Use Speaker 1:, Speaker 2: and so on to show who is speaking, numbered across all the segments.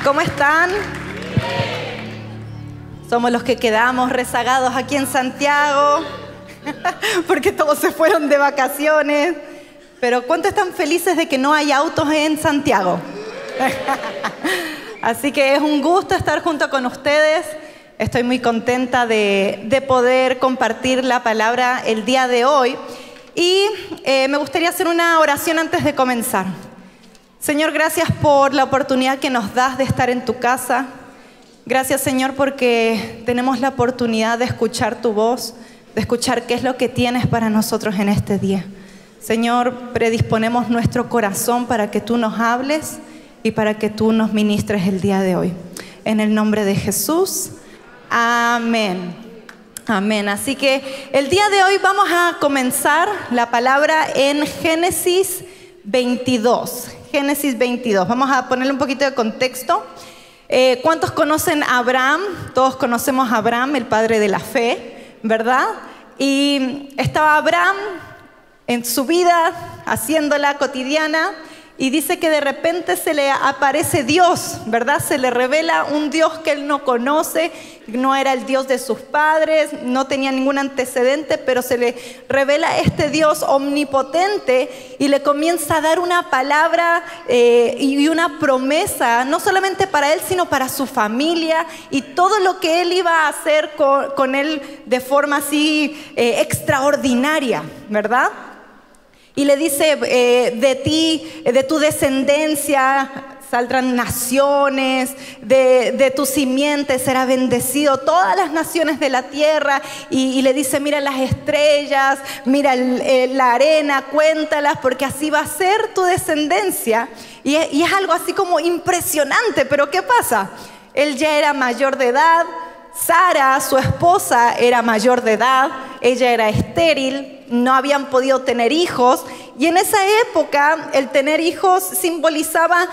Speaker 1: ¿Cómo están? Somos los que quedamos rezagados aquí en Santiago, porque todos se fueron de vacaciones. Pero ¿cuántos están felices de que no hay autos en Santiago? Así que es un gusto estar junto con ustedes. Estoy muy contenta de poder compartir la palabra el día de hoy. Y me gustaría hacer una oración antes de comenzar. Señor, gracias por la oportunidad que nos das de estar en tu casa. Gracias, Señor, porque tenemos la oportunidad de escuchar tu voz, de escuchar qué es lo que tienes para nosotros en este día. Señor, predisponemos nuestro corazón para que tú nos hables y para que tú nos ministres el día de hoy. En el nombre de Jesús, amén. Amén. Así que el día de hoy vamos a comenzar la palabra en Génesis 22. Génesis 22. Vamos a ponerle un poquito de contexto. ¿Cuántos conocen a Abraham? Todos conocemos a Abraham, el padre de la fe, ¿verdad? Y estaba Abraham en su vida, haciéndola cotidiana, y dice que de repente se le aparece Dios, ¿verdad? Se le revela un Dios que él no conoce, no era el Dios de sus padres, no tenía ningún antecedente, pero se le revela este Dios omnipotente y le comienza a dar una palabra y una promesa, no solamente para él, sino para su familia y todo lo que él iba a hacer con él de forma así extraordinaria, ¿verdad? Y le dice, de ti, de tu descendencia, saldrán naciones, de tu simiente será bendecido todas las naciones de la tierra. Y le dice, mira las estrellas, mira la arena, cuéntalas, porque así va a ser tu descendencia. Y es algo así como impresionante, pero ¿qué pasa? Él ya era mayor de edad. Sara, su esposa, era mayor de edad, ella era estéril, no habían podido tener hijos, y en esa época el tener hijos simbolizaba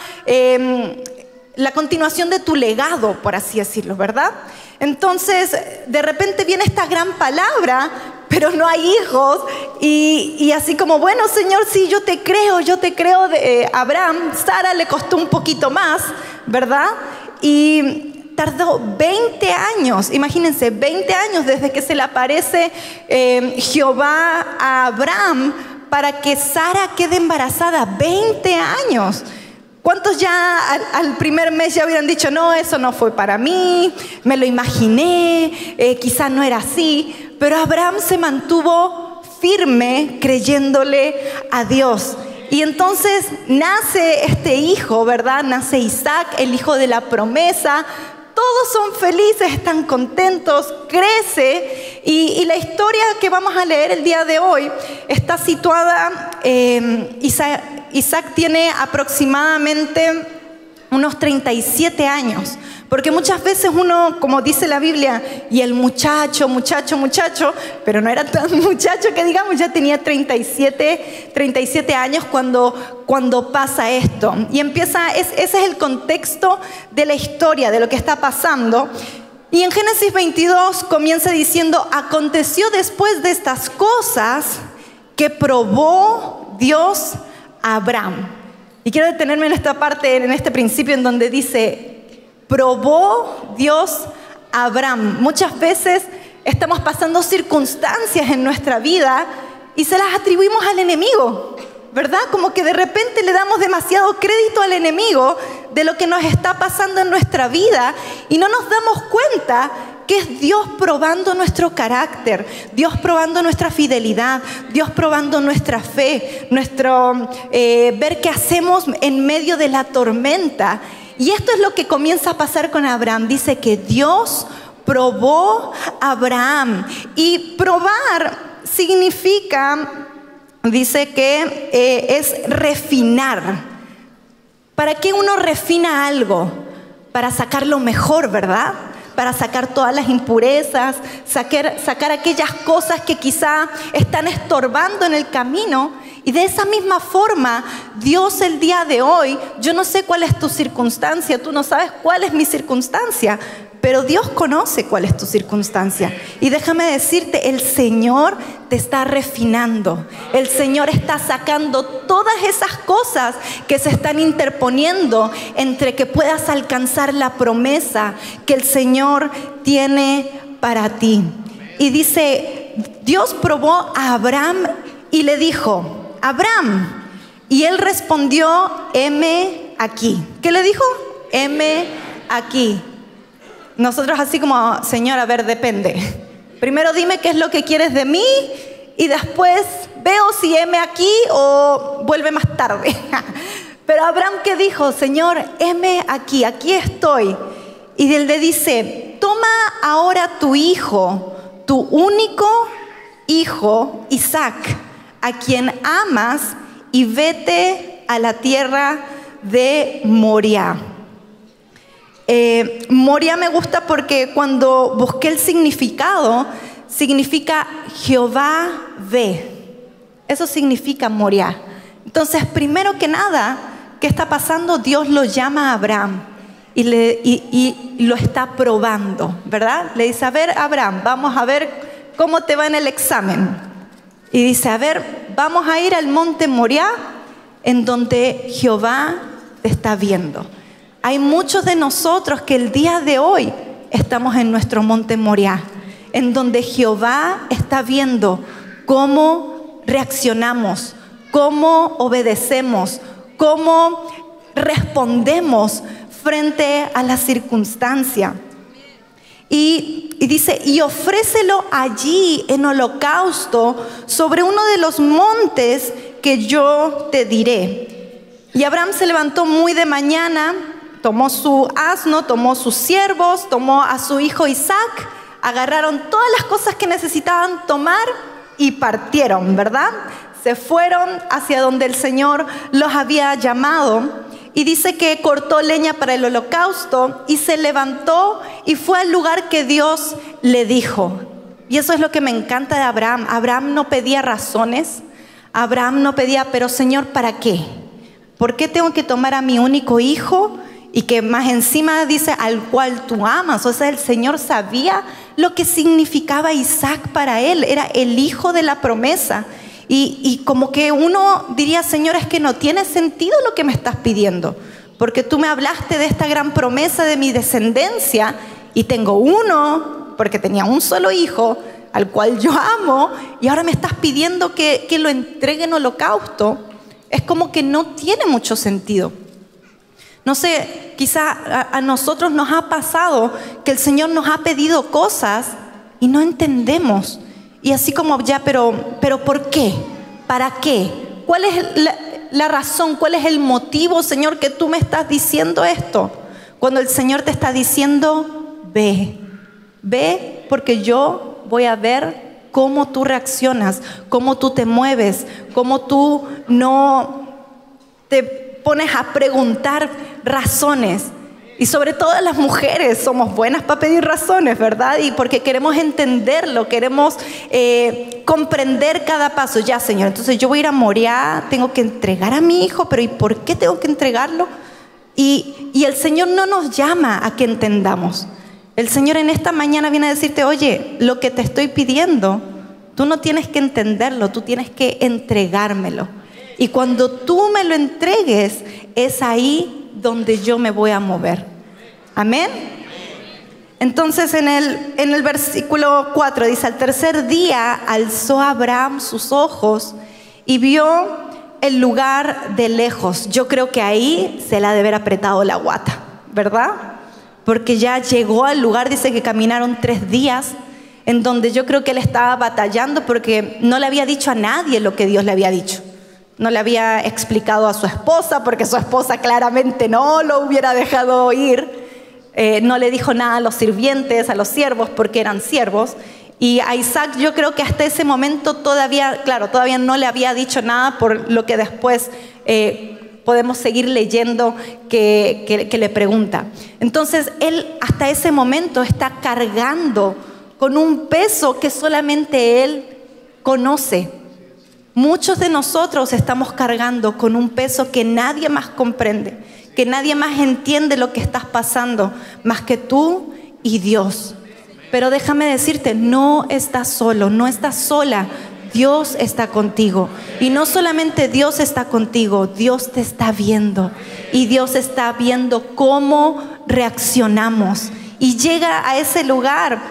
Speaker 1: la continuación de tu legado, por así decirlo, ¿verdad? Entonces, de repente viene esta gran palabra, pero no hay hijos, y así como, bueno, Señor, sí, yo te creo, Abraham. Sara le costó un poquito más, ¿verdad? Y tardó 20 años, imagínense, 20 años desde que se le aparece Jehová a Abraham para que Sara quede embarazada. 20 años. ¿Cuántos ya al primer mes ya hubieran dicho, no, eso no fue para mí, me lo imaginé, quizá no era así? Pero Abraham se mantuvo firme creyéndole a Dios. Y entonces nace este hijo, ¿verdad? Nace Isaac, el hijo de la promesa. Todos son felices, están contentos, crece. Y la historia que vamos a leer el día de hoy está situada, Isaac tiene aproximadamente unos 37 años. Porque muchas veces uno, como dice la Biblia, y el muchacho, pero no era tan muchacho que digamos, ya tenía 37 años cuando pasa esto. Y ese es el contexto de la historia, de lo que está pasando. Y en Génesis 22 comienza diciendo, aconteció después de estas cosas que probó Dios a Abraham. Y quiero detenerme en esta parte, en este principio en donde dice, probó Dios a Abraham. Muchas veces estamos pasando circunstancias en nuestra vida y se las atribuimos al enemigo, ¿verdad? Como que de repente le damos demasiado crédito al enemigo de lo que nos está pasando en nuestra vida y no nos damos cuenta que es Dios probando nuestro carácter, Dios probando nuestra fidelidad, Dios probando nuestra fe, ver qué hacemos en medio de la tormenta. Y esto es lo que comienza a pasar con Abraham. Dice que Dios probó a Abraham. Y probar significa, dice que es refinar. ¿Para qué uno refina algo? Para sacar lo mejor, ¿verdad? Para sacar todas las impurezas, sacar aquellas cosas que quizá están estorbando en el camino. Y de esa misma forma, Dios el día de hoy, yo no sé cuál es tu circunstancia, tú no sabes cuál es mi circunstancia, pero Dios conoce cuál es tu circunstancia. Y déjame decirte, el Señor te está refinando. El Señor está sacando todas esas cosas que se están interponiendo entre que puedas alcanzar la promesa que el Señor tiene para ti. Y dice, Dios probó a Abraham y le dijo, Abraham. Y él respondió, heme aquí. ¿Qué le dijo? Heme aquí. Nosotros así como, Señor, a ver, depende. Primero dime qué es lo que quieres de mí y después veo si heme aquí o vuelve más tarde. Pero Abraham, ¿qué dijo? Señor, heme aquí, aquí estoy. Y él le dice, toma ahora tu hijo, tu único hijo, Isaac, a quien amas, y vete a la tierra de Moriah. Moriah me gusta porque cuando busqué el significado, significa Jehová ve. Eso significa Moriah. Entonces, primero que nada, ¿qué está pasando? Dios lo llama a Abraham y lo está probando, ¿verdad? Le dice, a ver, Abraham, vamos a ver cómo te va en el examen. Y dice, a ver, vamos a ir al monte Moriah, en donde Jehová te está viendo. Hay muchos de nosotros que el día de hoy estamos en nuestro monte Moriah, en donde Jehová está viendo cómo reaccionamos, cómo obedecemos, cómo respondemos frente a la circunstancia. Y dice, y ofrécelo allí en holocausto sobre uno de los montes que yo te diré. Y Abraham se levantó muy de mañana, tomó su asno, tomó sus siervos, tomó a su hijo Isaac, agarraron todas las cosas que necesitaban tomar y partieron, ¿verdad? Se fueron hacia donde el Señor los había llamado. Y dice que cortó leña para el holocausto y se levantó y fue al lugar que Dios le dijo. Y eso es lo que me encanta de Abraham. Abraham no pedía razones. Abraham no pedía, pero Señor, ¿para qué? ¿Por qué tengo que tomar a mi único hijo? Y que más encima dice, al cual tú amas. O sea, el Señor sabía lo que significaba Isaac para él. Era el hijo de la promesa. Y como que uno diría, Señor, es que no tiene sentido lo que me estás pidiendo. Porque tú me hablaste de esta gran promesa de mi descendencia y tengo uno, porque tenía un solo hijo, al cual yo amo, y ahora me estás pidiendo que lo entregue en holocausto. Es como que no tiene mucho sentido. No sé, quizá a nosotros nos ha pasado que el Señor nos ha pedido cosas y no entendemos. Y así como ya, pero ¿por qué? ¿Para qué? ¿Cuál es la razón? ¿Cuál es el motivo, Señor, que tú me estás diciendo esto? Cuando el Señor te está diciendo, ve porque yo voy a ver cómo tú reaccionas, cómo tú te mueves, cómo tú no te pones a preguntar razones. Y sobre todo las mujeres somos buenas para pedir razones, ¿verdad? Y porque queremos entenderlo, queremos comprender cada paso. Ya, Señor, entonces yo voy a ir a Moriah, tengo que entregar a mi hijo, pero ¿y por qué tengo que entregarlo? Y el Señor no nos llama a que entendamos. El Señor en esta mañana viene a decirte, oye, lo que te estoy pidiendo, tú no tienes que entenderlo, tú tienes que entregármelo. Y cuando tú me lo entregues, es ahí donde yo me voy a mover. Amén. Entonces en el versículo 4 dice, al tercer día alzó Abraham sus ojos y vio el lugar de lejos. Yo creo que ahí se la ha de haber apretado la guata, ¿verdad? Porque ya llegó al lugar, dice que caminaron 3 días, en donde yo creo que él estaba batallando porque no le había dicho a nadie lo que Dios le había dicho. No le había explicado a su esposa, porque su esposa claramente no lo hubiera dejado ir. No le dijo nada a los sirvientes, a los siervos, porque eran siervos. Y a Isaac yo creo que hasta ese momento todavía no le había dicho nada, por lo que después podemos seguir leyendo que le pregunta. Entonces él hasta ese momento está cargando con un peso que solamente él conoce. Muchos de nosotros estamos cargando con un peso que nadie más comprende, que nadie más entiende lo que estás pasando, más que tú y Dios. Pero déjame decirte, no estás solo, no estás sola. Dios está contigo. Y no solamente Dios está contigo, Dios te está viendo. Y Dios está viendo cómo reaccionamos. Y llega a ese lugar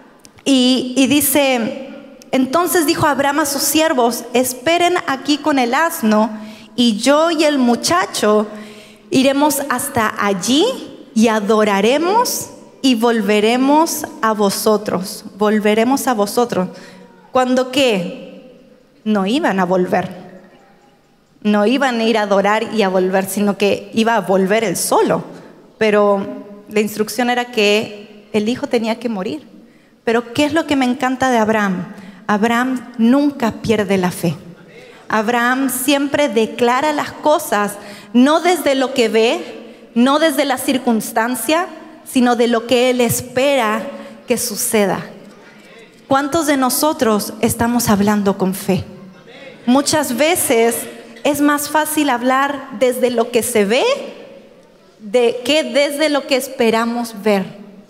Speaker 1: y dice... Entonces dijo Abraham a sus siervos: esperen aquí con el asno, y yo y el muchacho iremos hasta allí y adoraremos y volveremos a vosotros. Volveremos a vosotros. ¿Cuándo qué? No iban a volver. No iban a ir a adorar y a volver, sino que iba a volver él solo. Pero la instrucción era que el hijo tenía que morir. Pero ¿qué es lo que me encanta de Abraham? Abraham nunca pierde la fe. Abraham siempre declara las cosas, no desde lo que ve, no desde la circunstancia, sino de lo que él espera que suceda. ¿Cuántos de nosotros estamos hablando con fe? Muchas veces es más fácil hablar desde lo que se ve que desde lo que esperamos ver.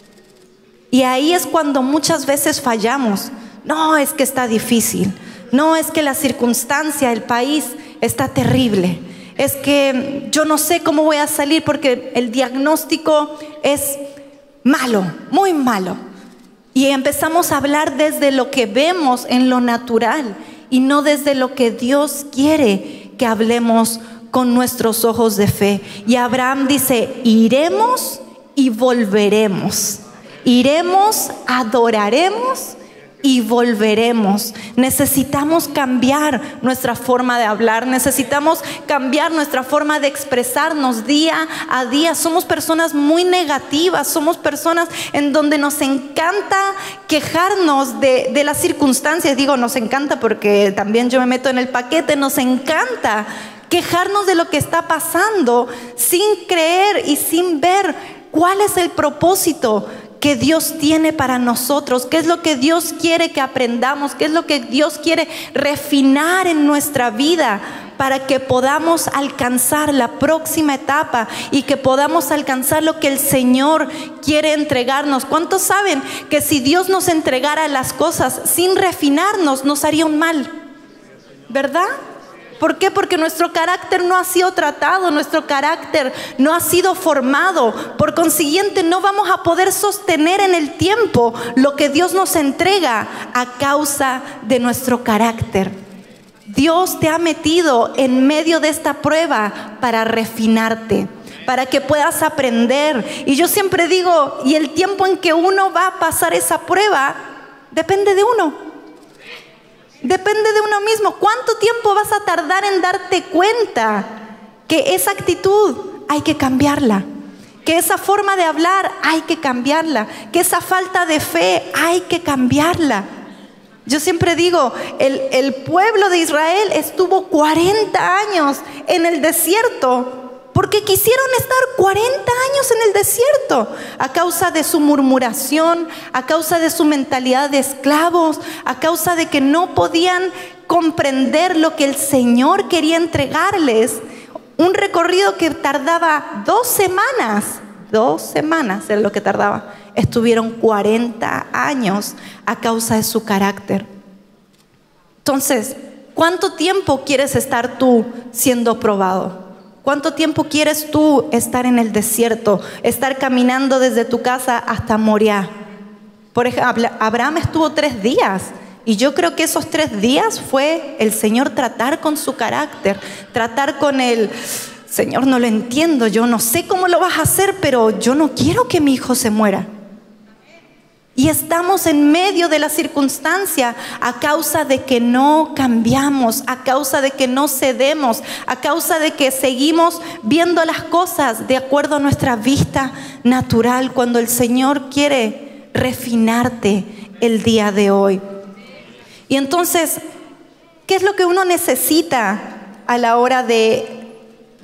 Speaker 1: Y ahí es cuando muchas veces fallamos. No, es que está difícil. No, es que la circunstancia, el país está terrible. Es que yo no sé cómo voy a salir porque el diagnóstico es malo, muy malo. Y empezamos a hablar desde lo que vemos en lo natural y no desde lo que Dios quiere que hablemos con nuestros ojos de fe. Y Abraham dice: iremos y volveremos. Iremos, adoraremos y volveremos. Necesitamos cambiar nuestra forma de hablar, necesitamos cambiar nuestra forma de expresarnos día a día. Somos personas muy negativas, somos personas en donde nos encanta quejarnos de las circunstancias. Digo, nos encanta porque también yo me meto en el paquete. Nos encanta quejarnos de lo que está pasando sin creer y sin ver cuál es el propósito que Dios tiene para nosotros, qué es lo que Dios quiere que aprendamos, qué es lo que Dios quiere refinar en nuestra vida para que podamos alcanzar la próxima etapa y que podamos alcanzar lo que el Señor quiere entregarnos. ¿Cuántos saben que si Dios nos entregara las cosas sin refinarnos, nos haría un mal? ¿Verdad? ¿Por qué? Porque nuestro carácter no ha sido tratado, nuestro carácter no ha sido formado. Por consiguiente, no vamos a poder sostener en el tiempo lo que Dios nos entrega a causa de nuestro carácter. Dios te ha metido en medio de esta prueba para refinarte, para que puedas aprender. Y yo siempre digo, y el tiempo en que uno va a pasar esa prueba depende de uno. Depende de uno mismo. ¿Cuánto tiempo vas a tardar en darte cuenta que esa actitud hay que cambiarla? Que esa forma de hablar hay que cambiarla. Que esa falta de fe hay que cambiarla. Yo siempre digo, el pueblo de Israel estuvo 40 años en el desierto porque quisieron estar 40 años en el desierto a causa de su murmuración, a causa de su mentalidad de esclavos, a causa de que no podían comprender lo que el Señor quería entregarles. Un recorrido que tardaba 2 semanas. 2 semanas era lo que tardaba. Estuvieron 40 años a causa de su carácter. Entonces, ¿cuánto tiempo quieres estar tú siendo probado? ¿Cuánto tiempo quieres tú estar en el desierto? Estar caminando desde tu casa hasta Moriah. Por ejemplo, Abraham estuvo 3 días. Y yo creo que esos 3 días fue el Señor tratar con su carácter. Tratar con el Señor, no lo entiendo. Yo no sé cómo lo vas a hacer, pero yo no quiero que mi hijo se muera. Y estamos en medio de la circunstancia a causa de que no cambiamos, a causa de que no cedemos, a causa de que seguimos viendo las cosas de acuerdo a nuestra vista natural, cuando el Señor quiere refinarte el día de hoy. Y entonces, ¿qué es lo que uno necesita a la hora de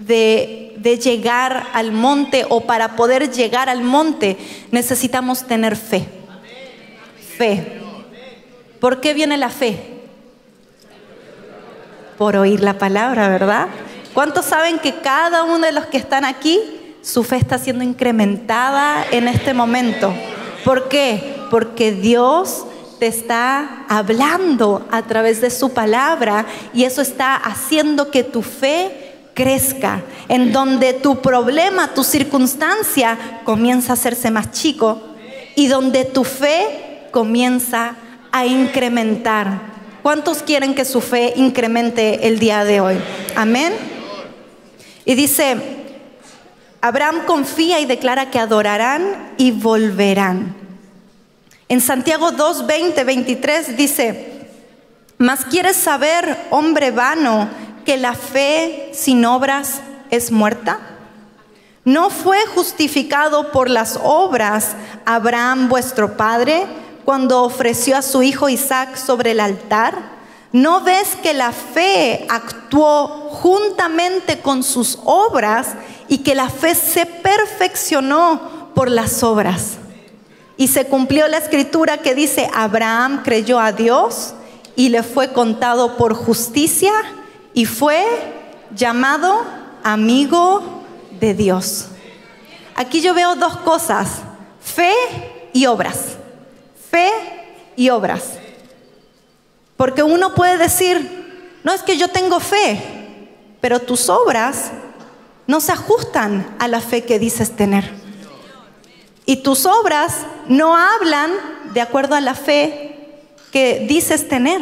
Speaker 1: llegar al monte, o para poder llegar al monte? Necesitamos tener fe. Fe. ¿Por qué viene la fe? Por oír la palabra, ¿verdad? ¿Cuántos saben que cada uno de los que están aquí, su fe está siendo incrementada en este momento? ¿Por qué? Porque Dios te está hablando a través de su palabra y eso está haciendo que tu fe crezca. En donde tu problema, tu circunstancia comienza a hacerse más chico y donde tu fe comienza a incrementar. ¿Cuántos quieren que su fe incremente el día de hoy? Amén. Y dice, Abraham confía y declara que adorarán y volverán. En Santiago 2, 20, 23 dice, ¿mas quieres saber, hombre vano, que la fe sin obras es muerta? ¿No fue justificado por las obras Abraham vuestro padre cuando ofreció a su hijo Isaac sobre el altar? ¿No ves que la fe actuó juntamente con sus obras y que la fe se perfeccionó por las obras? Y se cumplió la escritura que dice, Abraham creyó a Dios y le fue contado por justicia y fue llamado amigo de Dios. Aquí yo veo dos cosas, fe y obras. Fe y obras. Porque uno puede decir, no, es que yo tengo fe, pero tus obras no se ajustan a la fe que dices tener. Y tus obras no hablan de acuerdo a la fe que dices tener.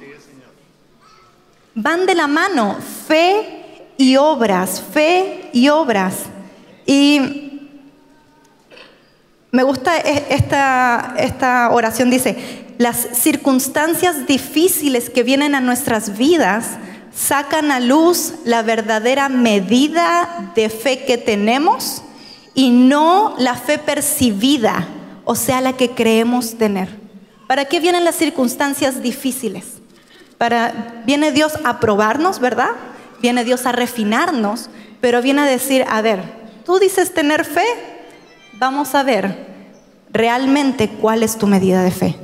Speaker 1: Van de la mano, fe y obras, fe y obras. Y me gusta esta oración, dice, las circunstancias difíciles que vienen a nuestras vidas sacan a luz la verdadera medida de fe que tenemos y no la fe percibida, o sea, la que creemos tener. ¿Para qué vienen las circunstancias difíciles? Viene Dios a probarnos, ¿verdad? Viene Dios a refinarnos, pero viene a decir, a ver, tú dices tener fe, vamos a ver realmente cuál es tu medida de fe.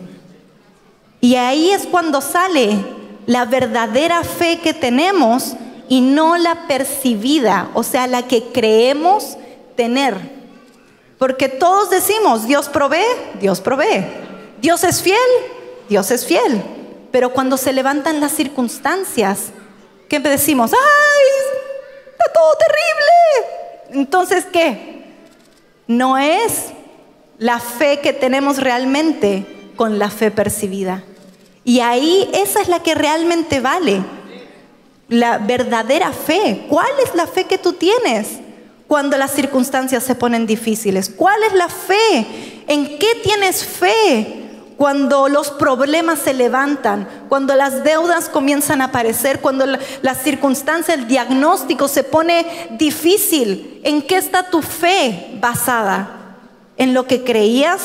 Speaker 1: Y ahí es cuando sale la verdadera fe que tenemos y no la percibida, o sea, la que creemos tener. Porque todos decimos, Dios provee, Dios provee. Dios es fiel, Dios es fiel. Pero cuando se levantan las circunstancias, ¿qué decimos? ¡Ay! ¡Está todo terrible! Entonces, ¿qué? No es la fe que tenemos realmente con la fe percibida. Y ahí esa es la que realmente vale. La verdadera fe. ¿Cuál es la fe que tú tienes cuando las circunstancias se ponen difíciles? ¿Cuál es la fe? ¿En qué tienes fe cuando los problemas se levantan? Cuando las deudas comienzan a aparecer, cuando las circunstancias, el diagnóstico se pone difícil. ¿En qué está tu fe basada? ¿En lo que creías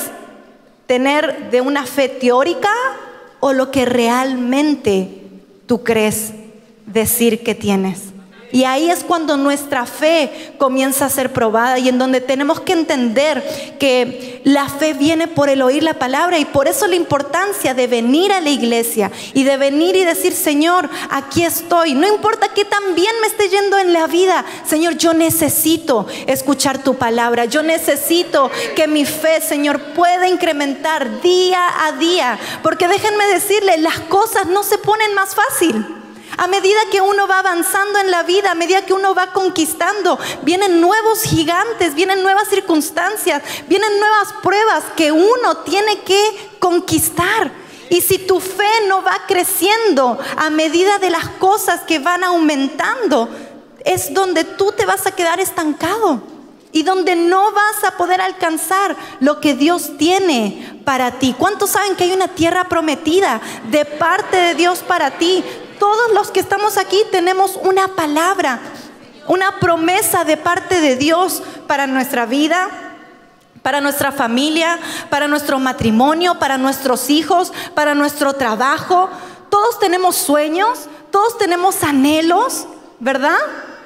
Speaker 1: tener de una fe teórica o lo que realmente tú crees decir que tienes? Y ahí es cuando nuestra fe comienza a ser probada y en donde tenemos que entender que la fe viene por el oír la palabra y por eso la importancia de venir a la iglesia y de venir y decir, Señor, aquí estoy. No importa qué tan bien me esté yendo en la vida, Señor, yo necesito escuchar tu palabra. Yo necesito que mi fe, Señor, pueda incrementar día a día. Porque déjenme decirles, las cosas no se ponen más fácil. A medida que uno va avanzando en la vida, a medida que uno va conquistando, vienen nuevos gigantes, vienen nuevas circunstancias, vienen nuevas pruebas que uno tiene que conquistar. Y si tu fe no va creciendo a medida de las cosas que van aumentando, es donde tú te vas a quedar estancado y donde no vas a poder alcanzar lo que Dios tiene para ti. ¿Cuántos saben que hay una tierra prometida de parte de Dios para ti? Todos los que estamos aquí tenemos una palabra, una promesa de parte de Dios para nuestra vida, para nuestra familia, para nuestro matrimonio, para nuestros hijos, para nuestro trabajo. Todos tenemos sueños, todos tenemos anhelos, ¿verdad?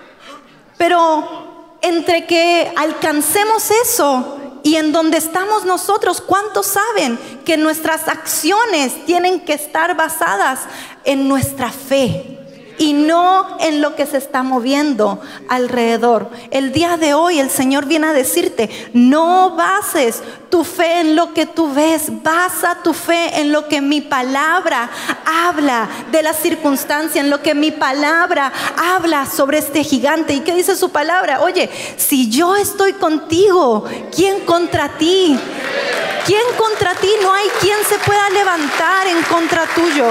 Speaker 1: Pero entre que alcancemos eso y en donde estamos nosotros, ¿cuántos saben que nuestras acciones tienen que estar basadas en nuestra fe? y no en lo que se está moviendo alrededor. El día de hoy el Señor viene a decirte, no bases tu fe en lo que tú ves, basa tu fe en lo que mi palabra habla de la circunstancia, en lo que mi palabra habla sobre este gigante. ¿Y qué dice su palabra? Oye, si yo estoy contigo, ¿quién contra ti? ¿Quién contra ti? No hay quien se pueda levantar en contra tuyo.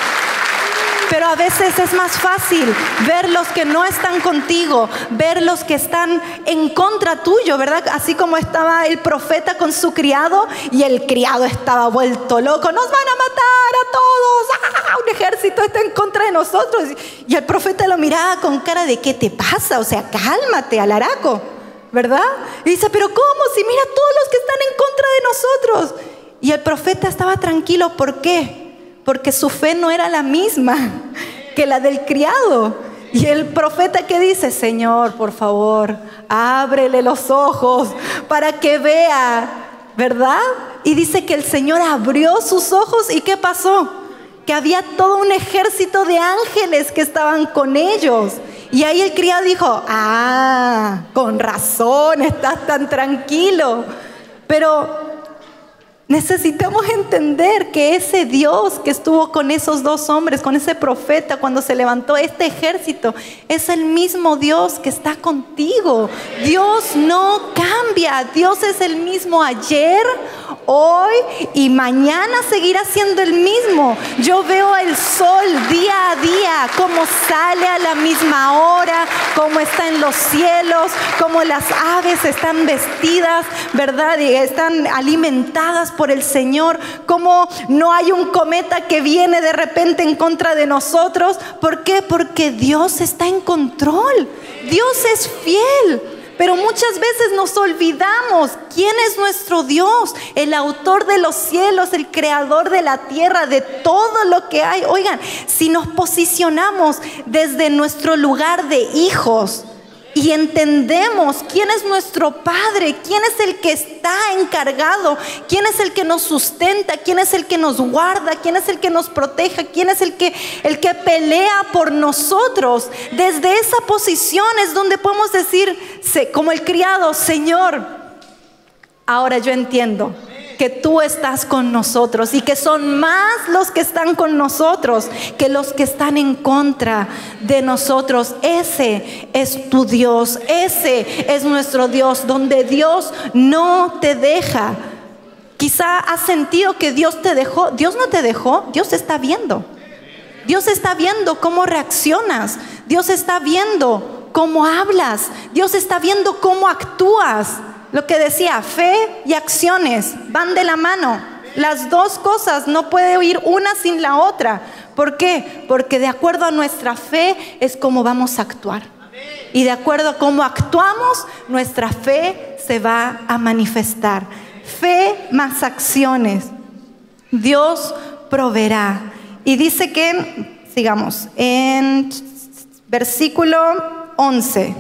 Speaker 1: Pero a veces es más fácil ver los que no están contigo, ver los que están en contra tuyo, ¿verdad? Así como estaba el profeta con su criado y el criado estaba vuelto loco. Nos van a matar a todos. ¡Ah! Un ejército está en contra de nosotros. Y el profeta lo miraba con cara de ¿qué te pasa? O sea, cálmate, alaraco, ¿verdad? Y dice, pero ¿cómo? Si mira todos los que están en contra de nosotros. Y el profeta estaba tranquilo. ¿Por qué? Porque su fe no era la misma que la del criado. Y el profeta que dice, Señor, por favor, ábrele los ojos para que vea, ¿verdad? Y dice que el Señor abrió sus ojos. ¿Y qué pasó? Que había todo un ejército de ángeles que estaban con ellos. Y ahí el criado dijo, con razón, estás tan tranquilo. Pero necesitamos entender que ese Dios que estuvo con esos dos hombres, con ese profeta, cuando se levantó este ejército, es el mismo Dios que está contigo. Dios no cambia. Dios es el mismo ayer, hoy y mañana seguirá siendo el mismo. Yo veo el sol día a día, cómo sale a la misma hora, cómo está en los cielos, cómo las aves están vestidas, ¿verdad? Y están alimentadas por el Señor, como no hay un cometa que viene de repente en contra de nosotros. ¿Por qué? Porque Dios está en control. Dios es fiel. Pero muchas veces nos olvidamos quién es nuestro Dios, el autor de los cielos, el creador de la tierra, de todo lo que hay. Oigan, si nos posicionamos desde nuestro lugar de hijos y entendemos quién es nuestro Padre, quién es el que está encargado, quién es el que nos sustenta, quién es el que nos guarda, quién es el que nos protege, quién es el que pelea por nosotros. Desde esa posición es donde podemos decir, como el criado, Señor, ahora yo entiendo que tú estás con nosotros y que son más los que están con nosotros que los que están en contra de nosotros. Ese es tu Dios, ese es nuestro Dios, donde Dios no te deja. Quizá has sentido que Dios te dejó. Dios no te dejó, Dios está viendo. Dios está viendo cómo reaccionas. Dios está viendo cómo hablas. Dios está viendo cómo actúas. Lo que decía, fe y acciones van de la mano. Las dos cosas, no puede ir una sin la otra. ¿Por qué? Porque de acuerdo a nuestra fe es como vamos a actuar. Y de acuerdo a cómo actuamos, nuestra fe se va a manifestar. Fe más acciones. Dios proveerá. Y dice que, sigamos, en versículo 11.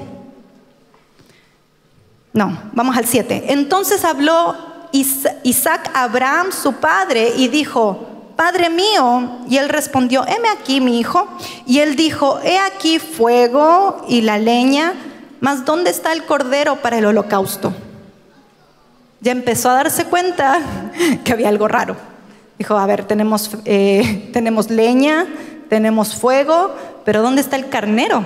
Speaker 1: No, vamos al 7. Entonces habló Isaac a Abraham, su padre, y dijo, Padre mío. Y él respondió, heme aquí, mi hijo. Y él dijo, he aquí fuego y la leña, mas ¿dónde está el cordero para el holocausto? Ya empezó a darse cuenta que había algo raro. Dijo, a ver, tenemos leña, tenemos fuego, pero ¿dónde está el carnero?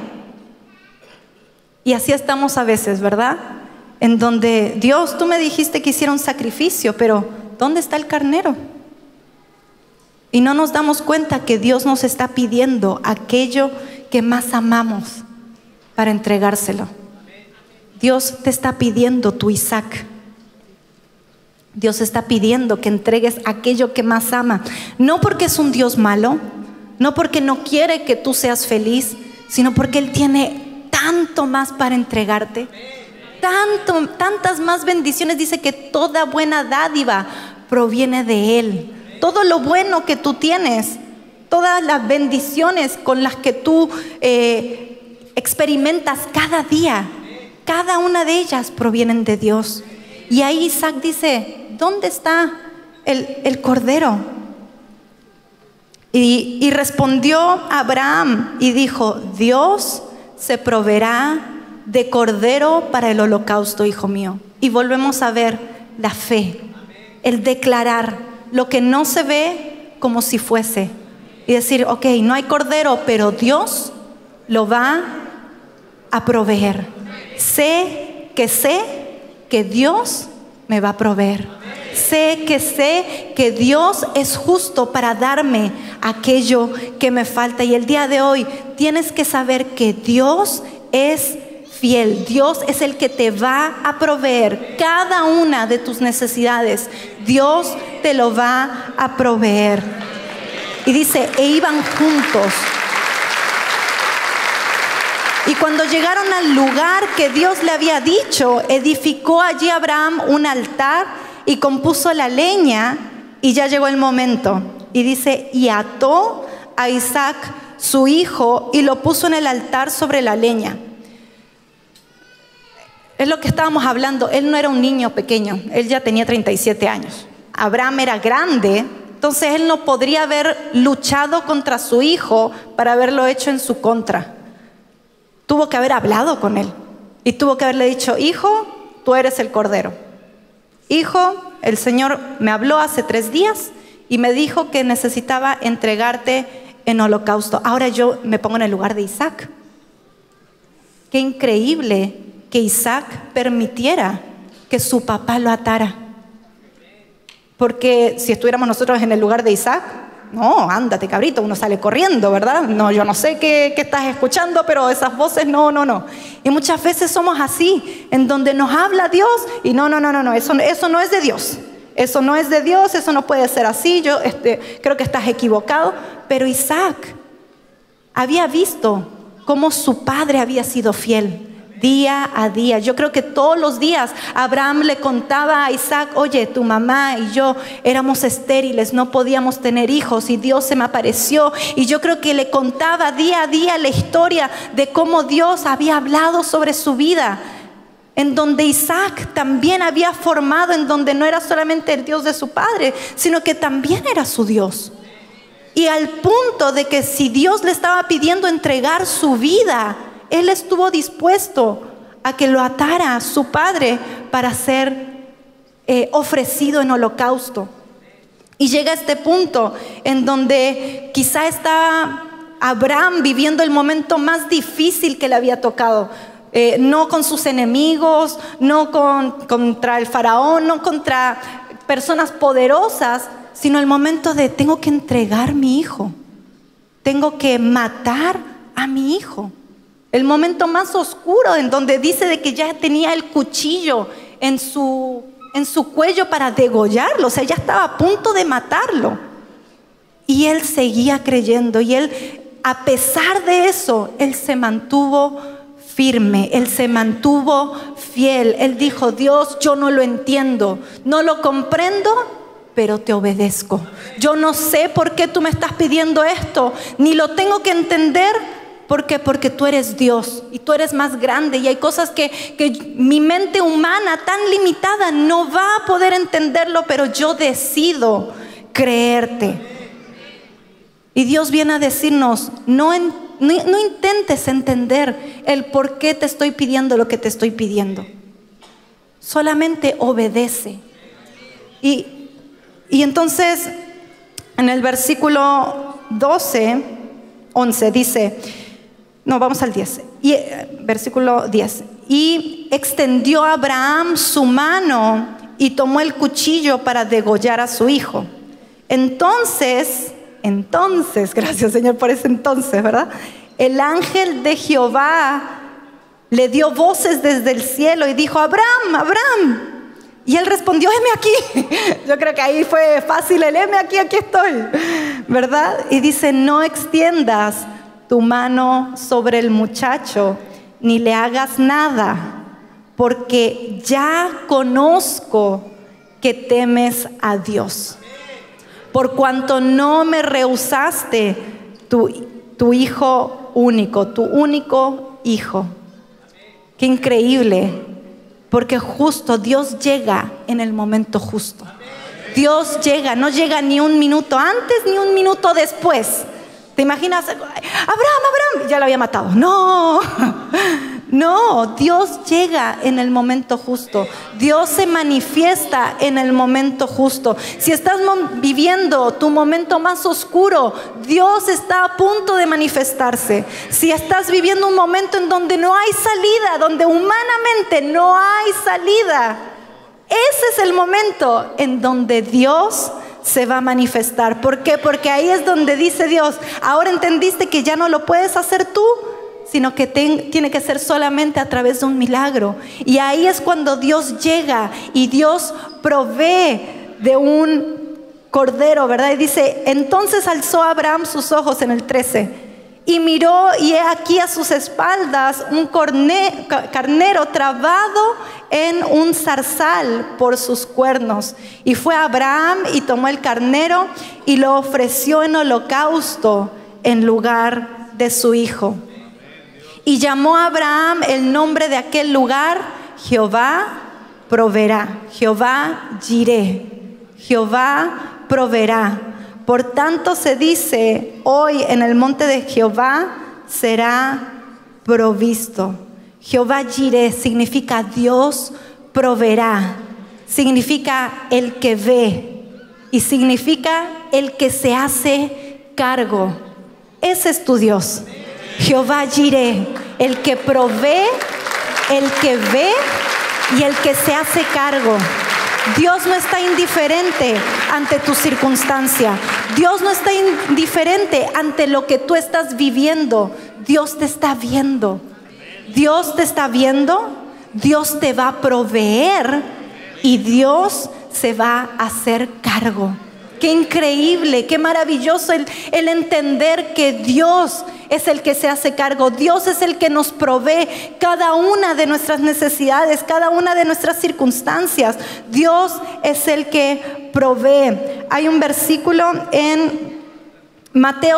Speaker 1: Y así estamos a veces, ¿verdad? En donde, Dios, tú me dijiste que hiciera un sacrificio, pero ¿dónde está el carnero? Y no nos damos cuenta que Dios nos está pidiendo aquello que más amamos para entregárselo. Dios te está pidiendo tu Isaac. Dios está pidiendo que entregues aquello que más ama. No porque es un Dios malo, no porque no quiere que tú seas feliz, sino porque Él tiene tanto más para entregarte. Tantas más bendiciones. Dice que toda buena dádiva proviene de Él. Todo lo bueno que tú tienes, todas las bendiciones con las que tú experimentas cada día, cada una de ellas provienen de Dios. Y ahí Isaac dice, ¿dónde está el cordero? Y respondió Abraham y dijo: Dios se proveerá de cordero para el holocausto, hijo mío. Y volvemos a ver la fe, el declarar lo que no se ve como si fuese. Y decir: ok, no hay cordero, pero Dios lo va a proveer. Sé que Dios me va a proveer. Sé que Dios es justo para darme aquello que me falta. Y el día de hoy tienes que saber que Dios es fiel. Dios es el que te va a proveer cada una de tus necesidades. Dios te lo va a proveer. Y dice: e iban juntos. Y cuando llegaron al lugar que Dios le había dicho, edificó allí Abraham un altar y compuso la leña, y ya llegó el momento. Y dice: y ató a Isaac su hijo y lo puso en el altar sobre la leña. Es lo que estábamos hablando. Él no era un niño pequeño, él ya tenía 37 años. Abraham era grande, entonces él no podría haber luchado contra su hijo para haberlo hecho en su contra. Tuvo que haber hablado con él y tuvo que haberle dicho: hijo, tú eres el cordero. Hijo, el Señor me habló hace 3 días y me dijo que necesitaba entregarte en holocausto. Ahora yo me pongo en el lugar de Isaac. Qué increíble que Isaac permitiera que su papá lo atara. Porque si estuviéramos nosotros en el lugar de Isaac, no, ándate cabrito, uno sale corriendo, ¿verdad? No, yo no sé qué estás escuchando, pero esas voces no. Y muchas veces somos así, en donde nos habla Dios y no, eso no es de Dios. Eso no es de Dios, eso no puede ser así, yo creo que estás equivocado. Pero Isaac había visto cómo su padre había sido fiel día a día. Yo creo que todos los días Abraham le contaba a Isaac: oye, tu mamá y yo éramos estériles, no podíamos tener hijos y Dios se me apareció. Y yo creo que le contaba día a día la historia de cómo Dios había hablado sobre su vida, en donde Isaac también había formado, en donde no era solamente el Dios de su padre, sino que también era su Dios. Y al punto de que si Dios le estaba pidiendo entregar su vida, él estuvo dispuesto a que lo atara a su padre para ser ofrecido en holocausto. Y llega a este punto en donde quizá estaba Abraham viviendo el momento más difícil que le había tocado. No con sus enemigos, no contra el faraón, no contra personas poderosas, sino el momento de: tengo que entregar mi hijo, tengo que matar a mi hijo. El momento más oscuro, en donde dice de que ya tenía el cuchillo en su cuello para degollarlo. O sea, ya estaba a punto de matarlo. Y él seguía creyendo. Y él, a pesar de eso, él se mantuvo firme. Él se mantuvo fiel. Él dijo: Dios, yo no lo entiendo, no lo comprendo, pero te obedezco. Yo no sé por qué tú me estás pidiendo esto, ni lo tengo que entender. ¿Por qué? Porque tú eres Dios y tú eres más grande, y hay cosas que mi mente humana tan limitada no va a poder entenderlo, pero yo decido creerte. Y Dios viene a decirnos: no intentes entender el por qué te estoy pidiendo lo que te estoy pidiendo. Solamente obedece. Y entonces en el versículo 11 dice... No, vamos al 10. Versículo 10. Y extendió Abraham su mano y tomó el cuchillo para degollar a su hijo. Entonces, gracias Señor por ese entonces, ¿verdad? El ángel de Jehová le dio voces desde el cielo y dijo: Abraham, Abraham. Y él respondió: heme aquí. Yo creo que ahí fue fácil el heme aquí estoy, ¿verdad? Y dice: no extiendas tu mano sobre el muchacho, ni le hagas nada, porque ya conozco que temes a Dios, por cuanto no me rehusaste tu hijo único, tu único hijo. Qué increíble, porque justo Dios llega en el momento justo. Dios llega, no llega ni un minuto antes ni un minuto después. ¿Te imaginas? Abraham, ya lo había matado. No, no, Dios llega en el momento justo. Dios se manifiesta en el momento justo. Si estás viviendo tu momento más oscuro, Dios está a punto de manifestarse. Si estás viviendo un momento en donde no hay salida, donde humanamente no hay salida, ese es el momento en donde Dios se va a manifestar. ¿Por qué? Porque ahí es donde dice Dios, ahora entendiste que ya no lo puedes hacer tú, sino que tiene que ser solamente a través de un milagro. Y ahí es cuando Dios llega y Dios provee de un cordero, ¿verdad? Y dice, entonces alzó Abraham sus ojos en el 13 y miró, y he aquí a sus espaldas un carnero trabado en un zarzal por sus cuernos. Y fue Abraham y tomó el carnero y lo ofreció en holocausto en lugar de su hijo. Y llamó a Abraham el nombre de aquel lugar, Jehová proveerá, Jehová Jireh, Jehová proveerá. Por tanto se dice, hoy en el monte de Jehová será provisto. Jehová Jireh significa Dios proveerá, significa el que ve y significa el que se hace cargo. Ese es tu Dios, Jehová Jireh, el que provee, el que ve y el que se hace cargo. Dios no está indiferente ante tu circunstancia. Dios no está indiferente ante lo que tú estás viviendo. Dios te está viendo. Dios te está viendo. Dios te va a proveer y Dios se va a hacer cargo. Qué increíble, qué maravilloso el entender que Dios es el que se hace cargo. Dios es el que nos provee cada una de nuestras necesidades, cada una de nuestras circunstancias. Dios es el que provee. Hay un versículo en Mateo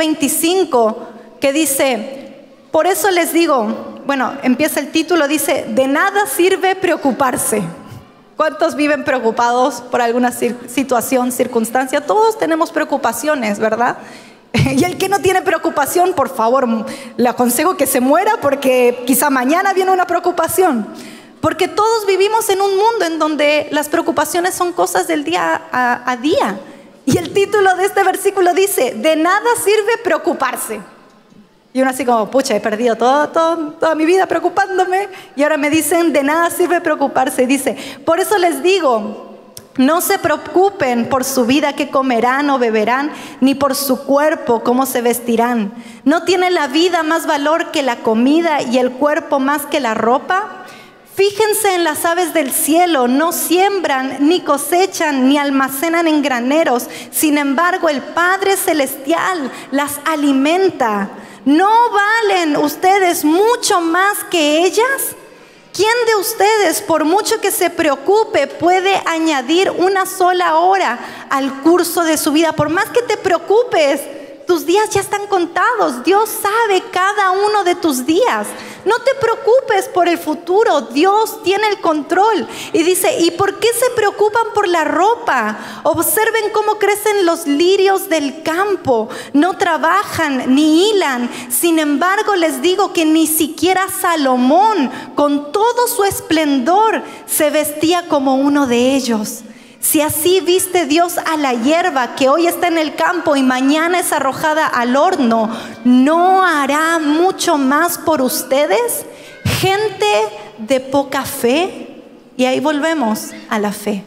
Speaker 1: 6:25 que dice, por eso les digo, bueno, empieza el título, dice, de nada sirve preocuparse. ¿Cuántos viven preocupados por alguna situación, circunstancia? Todos tenemos preocupaciones, ¿verdad? Y el que no tiene preocupación, por favor, le aconsejo que se muera porque quizá mañana viene una preocupación. Porque todos vivimos en un mundo en donde las preocupaciones son cosas del día a día. Y el título de este versículo dice, de nada sirve preocuparse. Y uno así como, pucha, he perdido toda mi vida preocupándome. Y ahora me dicen, de nada sirve preocuparse. Dice, por eso les digo, no se preocupen por su vida que comerán o beberán, ni por su cuerpo cómo se vestirán. ¿No tiene la vida más valor que la comida y el cuerpo más que la ropa? Fíjense en las aves del cielo, no siembran, ni cosechan, ni almacenan en graneros. Sin embargo, el Padre Celestial las alimenta. ¿No valen ustedes mucho más que ellas? ¿Quién de ustedes, por mucho que se preocupe, puede añadir una sola hora al curso de su vida? Por más que te preocupes, tus días ya están contados. Dios sabe cada uno de tus días. No te preocupes por el futuro. Dios tiene el control. Y dice, ¿y por qué se preocupan por la ropa? Observen cómo crecen los lirios del campo. No trabajan ni hilan. Sin embargo, les digo que ni siquiera Salomón, con todo su esplendor, se vestía como uno de ellos. Si así viste Dios a la hierba que hoy está en el campo y mañana es arrojada al horno, ¿no hará mucho más por ustedes? Gente de poca fe. Y ahí volvemos a la fe.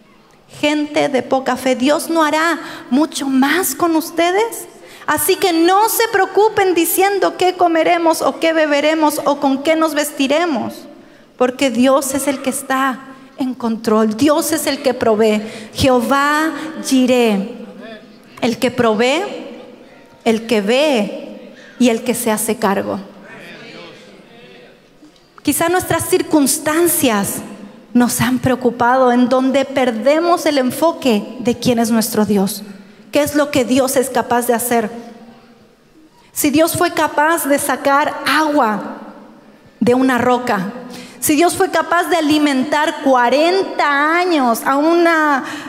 Speaker 1: Gente de poca fe. ¿Dios no hará mucho más con ustedes? Así que no se preocupen diciendo qué comeremos o qué beberemos o con qué nos vestiremos, porque Dios es el que está en control. Dios es el que provee. Jehová Jireh, el que provee, el que ve y el que se hace cargo. Quizá nuestras circunstancias nos han preocupado, en donde perdemos el enfoque de quién es nuestro Dios. ¿Qué es lo que Dios es capaz de hacer? Si Dios fue capaz de sacar agua de una roca, si Dios fue capaz de alimentar 40 años a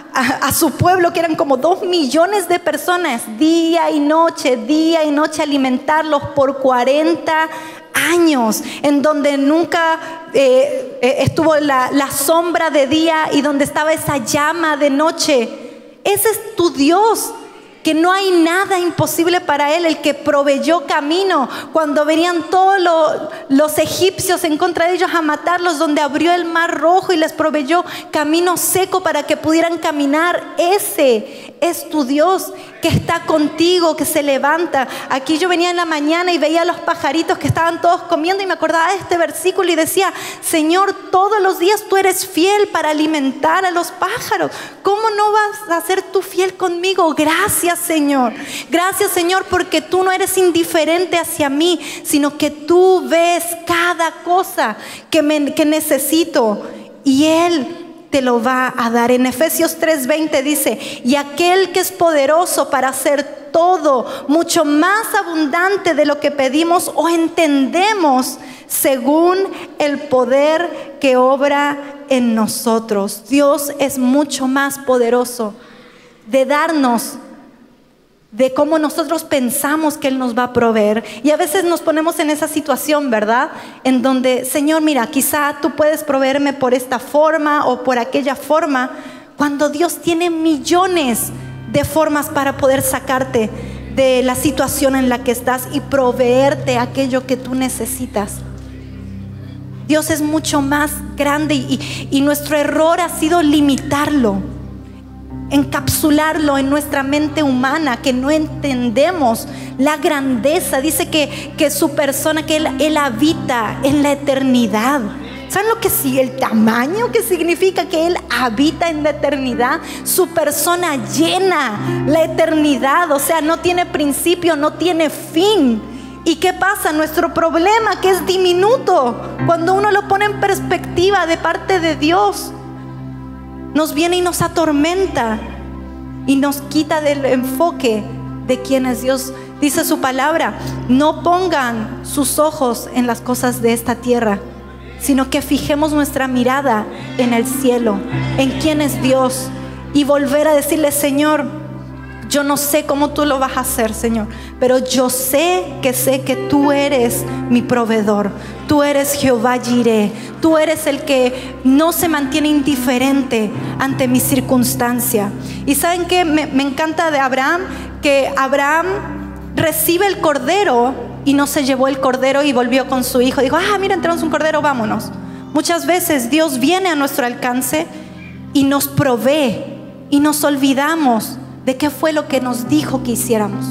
Speaker 1: a su pueblo, que eran como 2 millones de personas, día y noche, alimentarlos por 40 años, en donde nunca estuvo la sombra de día y donde estaba esa llama de noche. Ese es tu Dios, que no hay nada imposible para Él, el que proveyó camino cuando venían todos los egipcios en contra de ellos a matarlos, donde abrió el mar rojo y les proveyó camino seco para que pudieran caminar. Ese es tu Dios, que está contigo, que se levanta. Aquí yo venía en la mañana y veía a los pajaritos que estaban todos comiendo y me acordaba de este versículo y decía: Señor, todos los días tú eres fiel para alimentar a los pájaros. ¿Cómo no vas a ser tú fiel conmigo? Gracias, Señor. Gracias, Señor, porque tú no eres indiferente hacia mí, sino que tú ves cada cosa que necesito y Él te lo va a dar. En Efesios 3:20 dice: y aquel que es poderoso para hacer todo mucho más abundante de lo que pedimos o entendemos, según el poder que obra en nosotros. Dios es mucho más poderoso de darnos de cómo nosotros pensamos que Él nos va a proveer. Y a veces nos ponemos en esa situación, ¿verdad? En donde, Señor, mira, quizá tú puedes proveerme por esta forma o por aquella forma, cuando Dios tiene millones de formas para poder sacarte de la situación en la que estás y proveerte aquello que tú necesitas. Dios es mucho más grande y nuestro error ha sido limitarlo, encapsularlo en nuestra mente humana, que no entendemos la grandeza. Dice que su persona, que él habita en la eternidad. ¿Saben lo que sí? El tamaño que significa que Él habita en la eternidad. Su persona llena la eternidad, o sea, no tiene principio, no tiene fin. ¿Y qué pasa? Nuestro problema, que es diminuto, cuando uno lo pone en perspectiva de parte de Dios, nos viene y nos atormenta y nos quita del enfoque de quién es Dios. Dice su palabra: no pongan sus ojos en las cosas de esta tierra, sino que fijemos nuestra mirada en el cielo, en quién es Dios, y volver a decirle: Señor, yo no sé cómo tú lo vas a hacer, Señor, pero yo sé que tú eres mi proveedor. Tú eres Jehová Jireh. Tú eres el que no se mantiene indiferente ante mi circunstancia. Y ¿saben qué? Me encanta de Abraham, que Abraham recibe el cordero y no se llevó el cordero y volvió con su hijo. Dijo: mira, tenemos un cordero, vámonos. Muchas veces Dios viene a nuestro alcance y nos provee y nos olvidamos de qué fue lo que nos dijo que hiciéramos.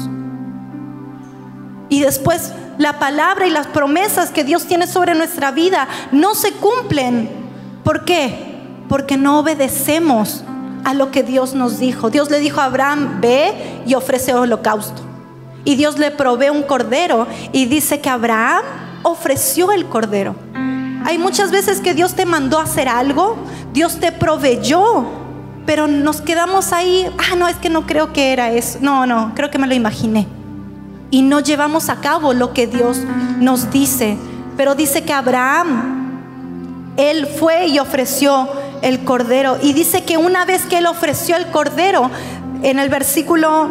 Speaker 1: Y después la palabra y las promesas que Dios tiene sobre nuestra vida no se cumplen. ¿Por qué? Porque no obedecemos a lo que Dios nos dijo. Dios le dijo a Abraham: ve y ofrece holocausto. Y Dios le provee un cordero y dice que Abraham ofreció el cordero. Hay muchas veces que Dios te mandó a hacer algo, Dios te proveyó, pero nos quedamos ahí: no, es que no creo que era eso. No, creo que me lo imaginé. Y no llevamos a cabo lo que Dios nos dice. Pero dice que Abraham, él fue y ofreció el cordero. Y dice que una vez que él ofreció el cordero, en el versículo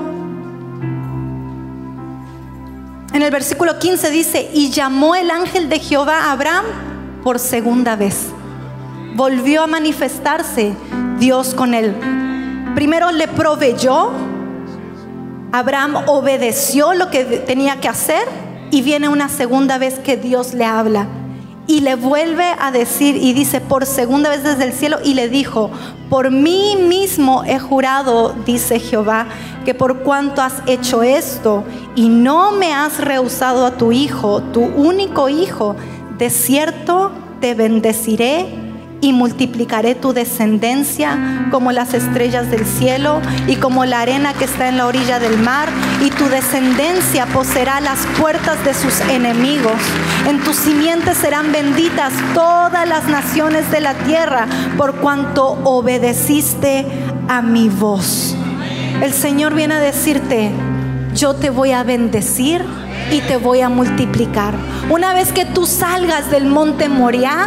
Speaker 1: 15 dice: y llamó el ángel de Jehová a Abraham por segunda vez. Volvió a manifestarse Dios con él. Primero le proveyó, Abraham obedeció lo que tenía que hacer, y viene una segunda vez que Dios le habla y le vuelve a decir, y dice por segunda vez desde el cielo, y le dijo: por mí mismo he jurado, dice Jehová, que por cuanto has hecho esto y no me has rehusado a tu hijo, tu único hijo, de cierto te bendeciré y multiplicaré tu descendencia como las estrellas del cielo y como la arena que está en la orilla del mar, y tu descendencia poseerá las puertas de sus enemigos. En tus simientes serán benditas todas las naciones de la tierra, por cuanto obedeciste a mi voz. El Señor viene a decirte: yo te voy a bendecir y te voy a multiplicar. Una vez que tú salgas del monte Moriah,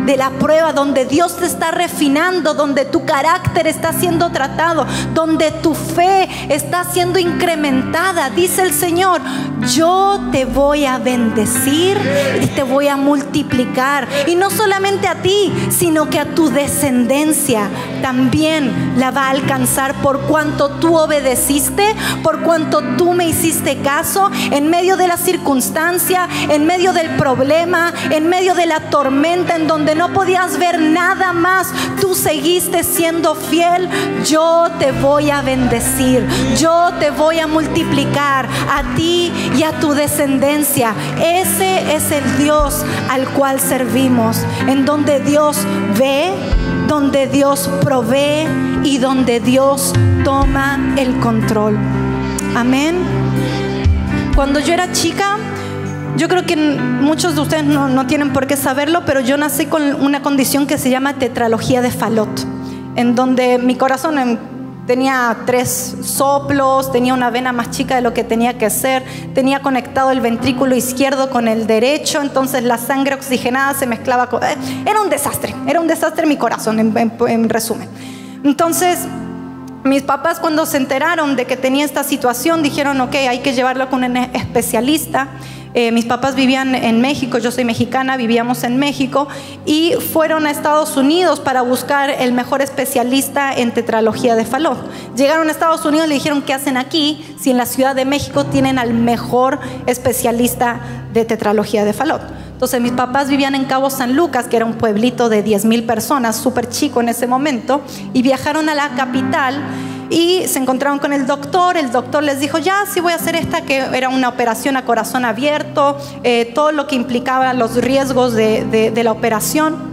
Speaker 1: de la prueba, donde Dios te está refinando, donde tu carácter está siendo tratado, donde tu fe está siendo incrementada, dice el Señor: yo te voy a bendecir y te voy a multiplicar. Y no solamente a ti, sino que a tu descendencia también la va a alcanzar, por cuanto tú obedeciste, por cuanto tú me hiciste caso. En medio de la circunstancia, en medio del problema, en medio de la tormenta, en donde no podías ver nada más, tú seguiste siendo fiel. Yo te voy a bendecir, yo te voy a multiplicar a ti y a tu descendencia. Ese es el Dios al cual servimos, en donde Dios ve, donde Dios provee y donde Dios toma el control. Amén. Cuando yo era chica, yo creo que muchos de ustedes no tienen por qué saberlo, pero yo nací con una condición que se llama tetralogía de Fallot, en donde mi corazón tenía 3 soplos, tenía una vena más chica de lo que tenía que ser, tenía conectado el ventrículo izquierdo con el derecho, entonces la sangre oxigenada se mezclaba con... Era un desastre mi corazón, en resumen. Entonces, mis papás, cuando se enteraron de que tenía esta situación, dijeron: ok, hay que llevarlo con un especialista. Mis papás vivían en México, yo soy mexicana, vivíamos en México, y fueron a Estados Unidos para buscar el mejor especialista en tetralogía de Fallot. Llegaron a Estados Unidos y le dijeron: ¿qué hacen aquí si en la Ciudad de México tienen al mejor especialista de tetralogía de Fallot? Entonces mis papás vivían en Cabo San Lucas, que era un pueblito de 10,000 personas, súper chico en ese momento, y viajaron a la capital y se encontraron con el doctor. El doctor les dijo: ya, sí voy a hacer esta, que era una operación a corazón abierto, todo lo que implicaba los riesgos de la operación.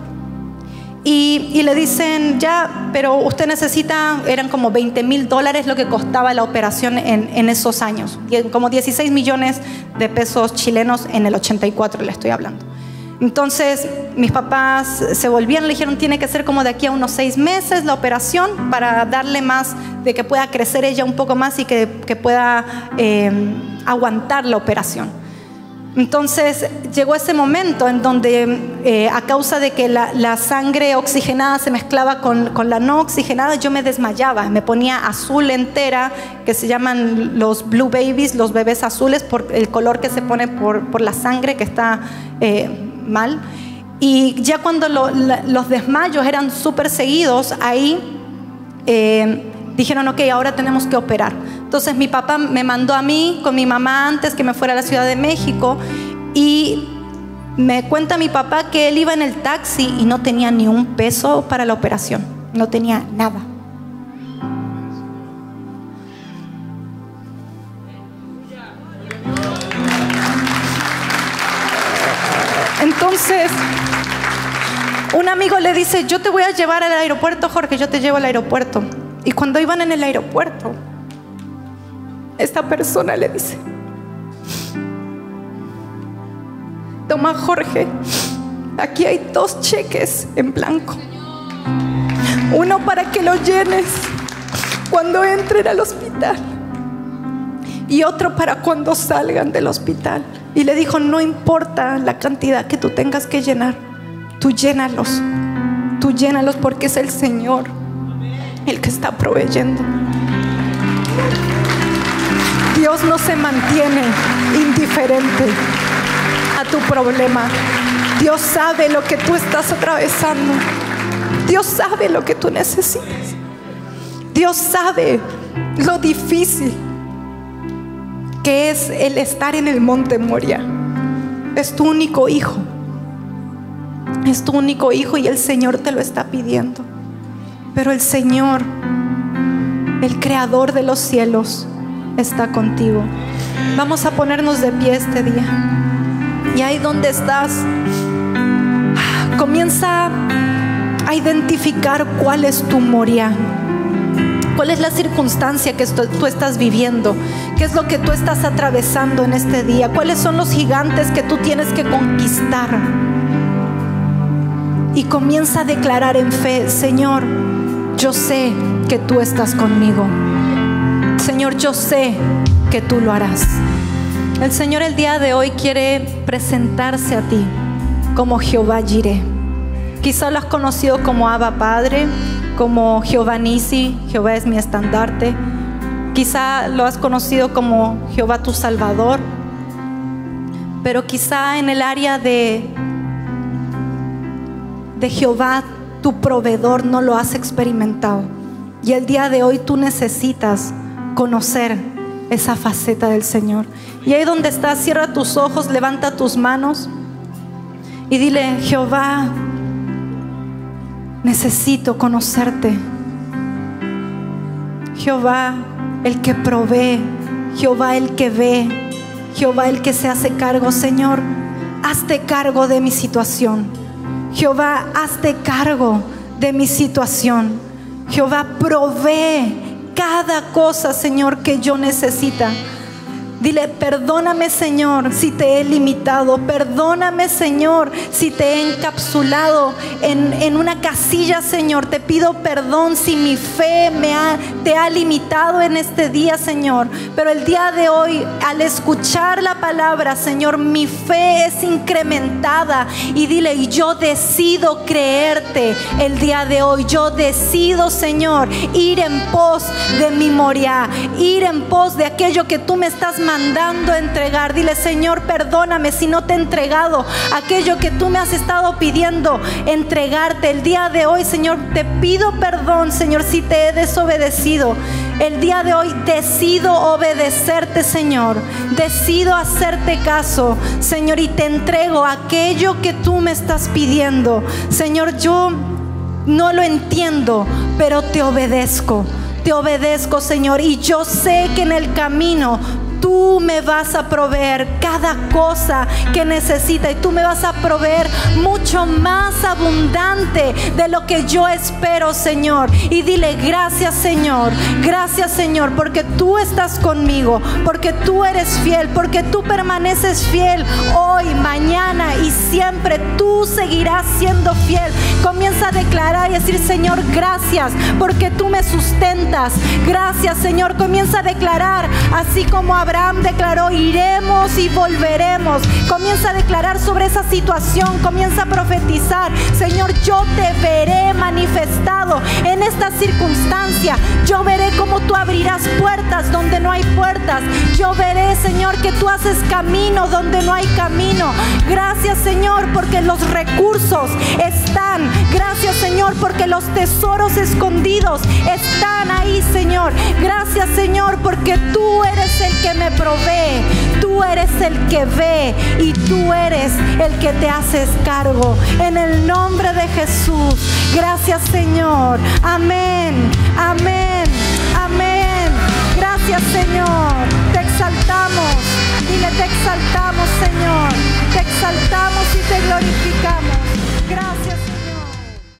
Speaker 1: Y le dicen: ya, pero usted necesita, eran como $20,000 lo que costaba la operación en esos años, como 16 millones de pesos chilenos en el 84 le estoy hablando. Entonces mis papás se volvieron, le dijeron: tiene que ser como de aquí a unos 6 meses la operación, para darle más, de que pueda crecer ella un poco más y que pueda aguantar la operación. Entonces llegó ese momento en donde a causa de que la sangre oxigenada se mezclaba con la no oxigenada, yo me desmayaba, me ponía azul entera, que se llaman los blue babies, los bebés azules, por el color que se pone por la sangre que está mal. Y ya cuando los desmayos eran súper seguidos, ahí dijeron: ok, ahora tenemos que operar. Entonces mi papá me mandó a mí con mi mamá antes que me fuera a la Ciudad de México, y me cuenta mi papá que él iba en el taxi y no tenía ni un peso para la operación, no tenía nada. Entonces un amigo le dice: yo te voy a llevar al aeropuerto, Jorge, yo te llevo al aeropuerto. Y cuando iban en el aeropuerto, esta persona le dice: toma, Jorge, aquí hay 2 cheques en blanco, uno para que lo llenes cuando entren al hospital y otro para cuando salgan del hospital. Y le dijo: no importa la cantidad que tú tengas que llenar, tú llénalos porque es el Señor el que está proveyendo. Dios no se mantiene indiferente a tu problema. Dios sabe lo que tú estás atravesando. Dios sabe lo que tú necesitas. Dios sabe lo difícil que es el estar en el monte Moria. Es tu único hijo. Es tu único hijo y el Señor te lo está pidiendo. Pero el Señor, el creador de los cielos, está contigo. Vamos a ponernos de pie este día. Y ahí donde estás, comienza a identificar cuál es tu Moria. ¿Cuál es la circunstancia que tú estás viviendo? ¿Qué es lo que tú estás atravesando en este día? ¿Cuáles son los gigantes que tú tienes que conquistar? Y comienza a declarar en fe: Señor, yo sé que tú estás conmigo. Señor, yo sé que tú lo harás. El Señor el día de hoy quiere presentarse a ti como Jehová Jireh, Quizá lo has conocido como Abba Padre, como Jehová Nisi, Jehová es mi estandarte. Quizá lo has conocido como Jehová tu Salvador. Pero quizá en el área de Jehová tu proveedor no lo has experimentado. Y el día de hoy tú necesitas conocer esa faceta del Señor. Y ahí donde estás, cierra tus ojos, levanta tus manos y dile: Jehová, necesito conocerte. Jehová, el que provee, Jehová, el que ve, Jehová, el que se hace cargo. Señor, hazte cargo de mi situación. Jehová, hazte cargo de mi situación. Jehová, provee cada cosa, Señor, que yo necesita. Dile: perdóname, Señor, si te he limitado. Perdóname, Señor, si te he encapsulado en una casilla, Señor. Te pido perdón si mi fe te ha limitado en este día, Señor. Pero el día de hoy, al escuchar la palabra, Señor, mi fe es incrementada. Y dile: y yo decido creerte el día de hoy. Yo decido, Señor, ir en pos de mi Moriah, ir en pos de aquello que tú me estás mandando a entregar. Dile: Señor, perdóname si no te he entregado aquello que tú me has estado pidiendo entregarte. El día de hoy, Señor, te pido perdón, Señor, si te he desobedecido. El día de hoy decido obedecerte, Señor. Decido hacerte caso, Señor, y te entrego aquello que tú me estás pidiendo. Señor, yo no lo entiendo, pero te obedezco. Te obedezco, Señor, y yo sé que en el camino tú me vas a proveer cada cosa que necesita, y tú me vas a proveer mucho más abundante de lo que yo espero, Señor. Y dile: gracias, Señor, porque tú estás conmigo, porque tú eres fiel, porque tú permaneces fiel hoy, mañana y siempre. Tú seguirás siendo fiel. Comienza a declarar y decir: Señor, gracias porque tú me sustentas. Gracias, Señor. Comienza a declarar, así como Abraham declaró: iremos y volveremos. Comienza a declarar sobre esa situación. Comienza a profetizar: Señor, yo te veré manifestado en esta circunstancia. Yo veré cómo tú abrirás puertas donde no hay puertas. Yo veré, Señor, que tú haces camino donde no hay camino. Gracias, Señor, porque los recursos están. Gracias, Señor, porque los tesoros escondidos están ahí, Señor. Gracias, Señor, porque tú eres el que me provee. Tú eres el que ve y tú eres el que te haces cargo. En el nombre de Jesús. Gracias, Señor. Amén. Amén. Amén. Gracias, Señor. Te exaltamos. Dile: te exaltamos, Señor. Te exaltamos y te glorificamos. Gracias.